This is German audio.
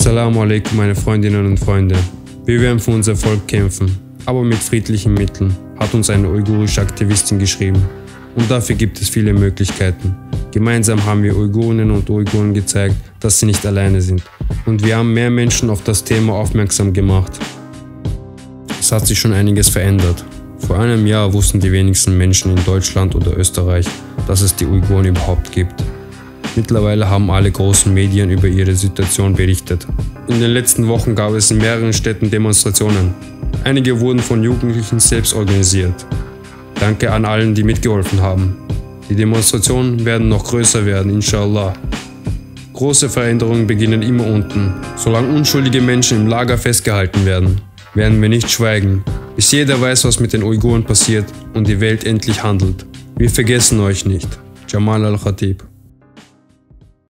Assalamu alaikum, meine Freundinnen und Freunde. Wir werden für unser Volk kämpfen, aber mit friedlichen Mitteln, hat uns eine uigurische Aktivistin geschrieben. Und dafür gibt es viele Möglichkeiten. Gemeinsam haben wir Uigurinnen und Uiguren gezeigt, dass sie nicht alleine sind. Und wir haben mehr Menschen auf das Thema aufmerksam gemacht. Es hat sich schon einiges verändert. Vor einem Jahr wussten die wenigsten Menschen in Deutschland oder Österreich, dass es die Uiguren überhaupt gibt. Mittlerweile haben alle großen Medien über ihre Situation berichtet. In den letzten Wochen gab es in mehreren Städten Demonstrationen. Einige wurden von Jugendlichen selbst organisiert. Danke an allen, die mitgeholfen haben. Die Demonstrationen werden noch größer werden, inshallah. Große Veränderungen beginnen immer unten. Solange unschuldige Menschen im Lager festgehalten werden, werden wir nicht schweigen, bis jeder weiß, was mit den Uiguren passiert und die Welt endlich handelt. Wir vergessen euch nicht. Jamal Al-Khatib.